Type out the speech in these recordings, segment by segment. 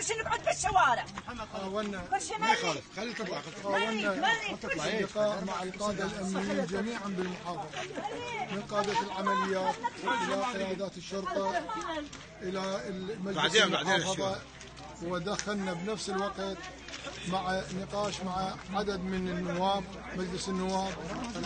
برشا نقعد في الشوارع. برشا ما يخالف، خلي تطلع لقاء مع القادة الأمنيين جميعا بالمحافظة، من قادة العمليات إلى قيادات الشرطة إلى مجلس المحافظة، ودخلنا بنفس الوقت مع نقاش مع عدد من النواب مجلس النواب،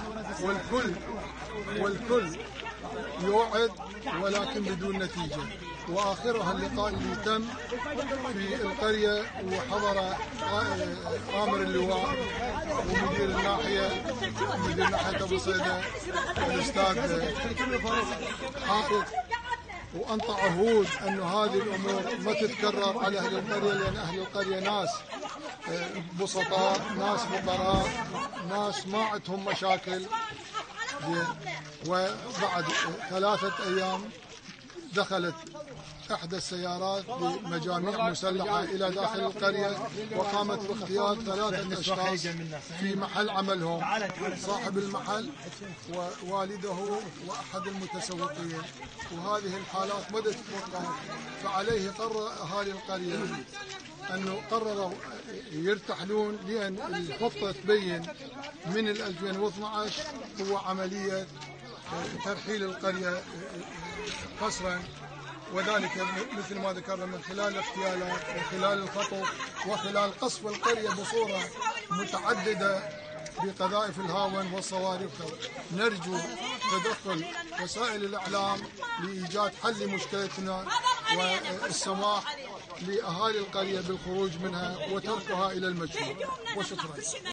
والكل يوعد ولكن بدون نتيجة. وآخرها اللقاء اللي تم في القرية وحضر آمر اللواء ومدير الناحية أبو صيدة الأستاذ حافظ، وأنطى عهود أن هذه الأمور ما تتكرر على أهل القرية، لأن أهل القرية ناس بسطاء، ناس فقراء، ناس ما عندهم مشاكل. وبعد 3 أيام دخلت إحدى السيارات بمجاميع مسلحة إلى داخل القرية، وقامت باغتيال 3 أشخاص في محل عملهم، صاحب المحل ووالده وأحد المتسوقين. وهذه الحالات بدأت تتوقف، فعليه قرر أهالي القرية أنه قرروا يرتحلون، لأن الخطة تبين من 2012 هو عملية ترحيل القرية قسرا، وذلك مثل ما ذكرنا من خلال الاغتيالات وخلال الخطف وخلال قصف القرية بصورة متعددة بقذائف الهاون والصواريخ. نرجو تدخل وسائل الإعلام لإيجاد حل لمشكلتنا والسماح لأهالي القرية بالخروج منها وتركها إلى المجهول. وشكرا.